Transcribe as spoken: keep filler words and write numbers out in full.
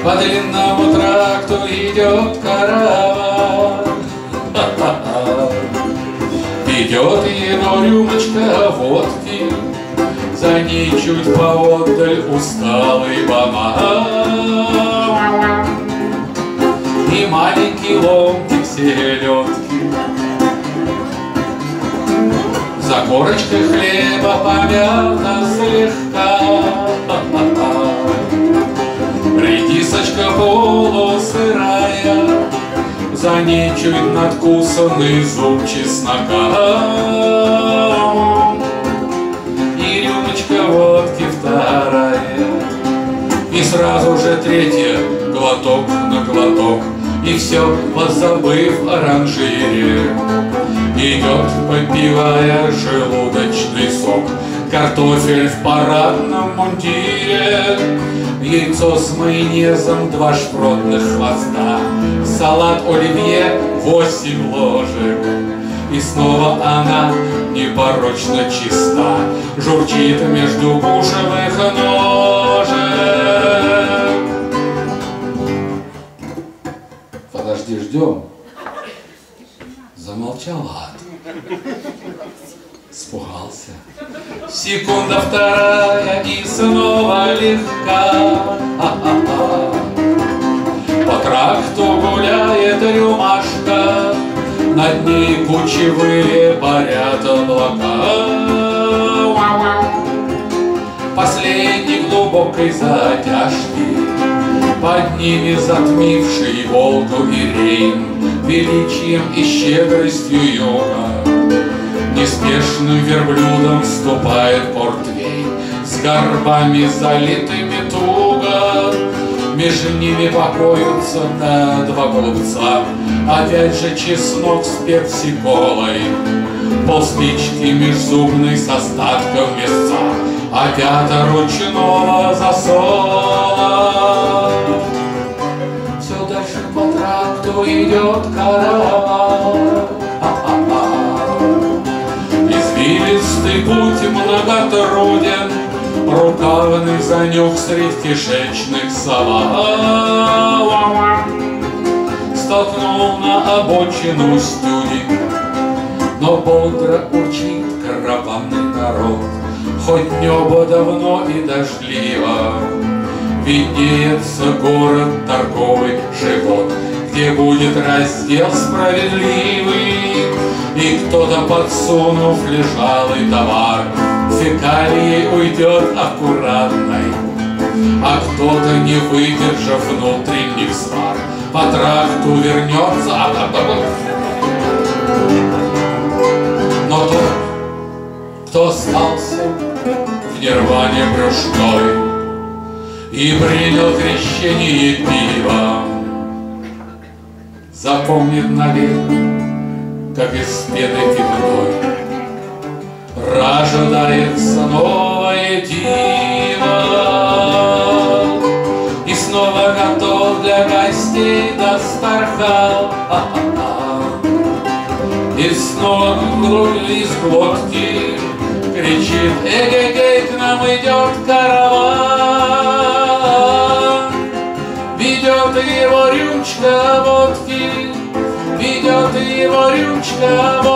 По длинному тракту идет караван. Идет его рюмочка водки, за ней чуть поотдаль усталый банан и маленький ломтик селедки. За корочкой хлеба помята слегка редисочка полусырая, за ней чуть надкусанный зуб чеснока и рюмочка водки вторая. И сразу же третья, глоток на глоток, и все, позабыв о ранжире, идет, попивая желудочный сок, картофель в парадном мундире, яйцо с майонезом, два шпротных хвоста, салат оливье, восемь ложек. И снова она непорочно чиста, журчит между бушевых ножек. Подожди, ждем. Замолчал ад. Испугался. Секунда вторая и снова легка. А-а-а. По тракту гуляет рюмашка, над ней кучевые парят облака. Последней глубокой затяжки, под ними затмивший Волгу и Рейн, величием и щедростью юга, неспешным верблюдом ступает портвейн, с горбами залитыми туго. Между ними покоятся да, два голубца, опять же чеснок с персиколой, полспички межзубной с остатком мясца, опята ручного засола. Все дальше по тракту идет караван. Извилистый путь многотруден, рукавный занюх средь кишечных салат. Столкнул на обочину стюдик, но бодро урчит караванный народ. Хоть небо давно и дождливо, виднеется город торговый живот, где будет раздел справедливый, и кто-то, подсунув лежалый товар, фекалией уйдет аккуратной, а кто-то, не выдержав внутренних свар, по тракту вернется. Но тот, кто остался в нирване брюшной и принял крещение пивом, запомнит навек, как из пены пивной рождается новое диво, и снова готов для гостей Дастархан. И снова из глотки кричит: эгегей, к нам идет караван. Ведет его рюмочка водки, ведет его рюмочка водки.